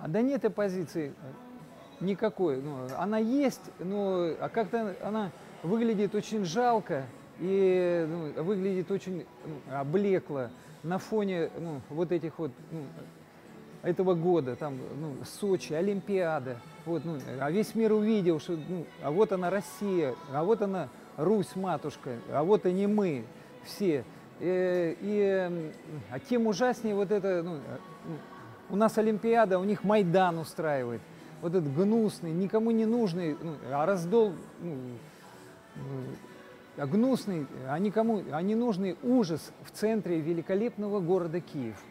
Да нет оппозиции никакой. Ну, она есть, но как-то она выглядит очень жалко и выглядит очень блекло на фоне вот этих вот этого года, там, Сочи, Олимпиада. Вот, а весь мир увидел, что а вот она Россия, а вот она Русь-матушка, а вот они мы все. А тем ужаснее вот это, у нас Олимпиада, у них Майдан устраивает. Вот этот гнусный, никому не нужный, а раздол, гнусный, а не нужный ужас в центре великолепного города Киев.